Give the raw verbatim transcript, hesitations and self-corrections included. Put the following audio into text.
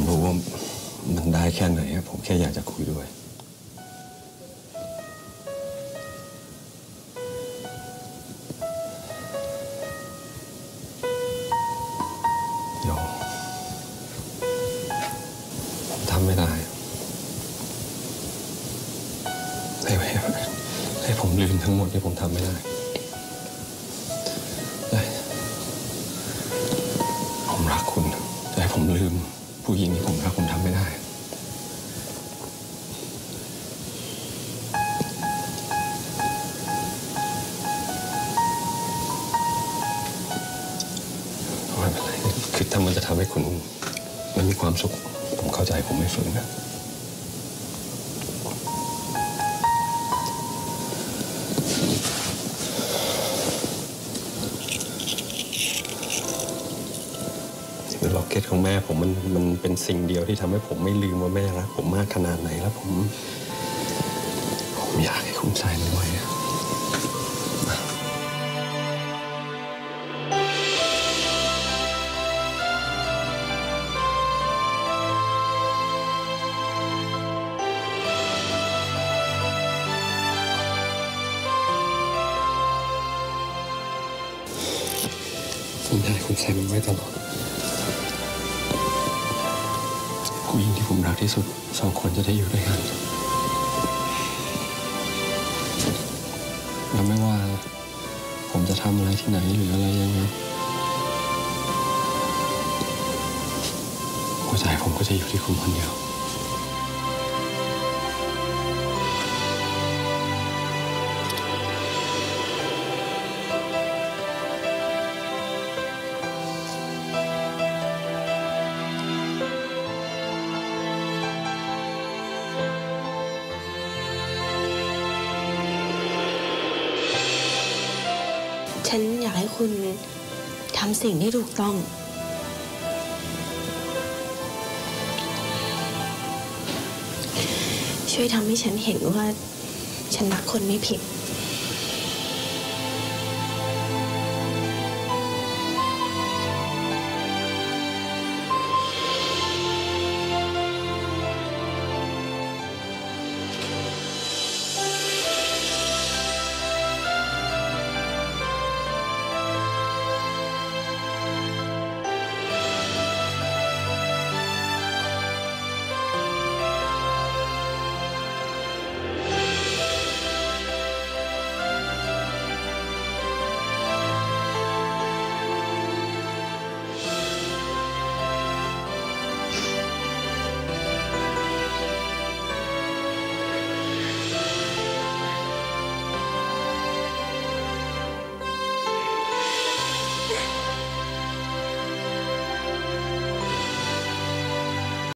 รู้ว่ามันได้แค่ไหนผมแค่อยากจะคุยด้วยโยผมทำไม่ได้ให้ให้ให้ผมลืมทั้งหมดที่ผมทำไม่ได้ผมรักคุณแต่ให้ผมลืมผู้หญิงที่ผมรักผมทำไม่ได้ไม่เป็นไรคือถ้ามันจะทำให้คุณมันมีความสุขผมเข้าใจผมไม่ฝืนนะล็อกเก็ตของแม่ผมมันมันเป็นสิ่งเดียวที่ทำให้ผมไม่ลืมว่าแม่รักผมมากขนาดไหนแล้วผมผมอยากให้คุณใส่มันไว้ผมอยากให้คุณใส่มันไว้ตลอดผู้หญิงที่ผมรักที่สุดสองคนจะได้อยู่ด้วยกันแล้วไม่ว่าผมจะทำอะไรที่ไหนหรืออะไรยังไงหัวใจผมก็จะอยู่ที่คุณคนเดียวฉันอยากให้คุณทำสิ่งที่ถูกต้องช่วยทำให้ฉันเห็นว่าฉันรักคนไม่ผิด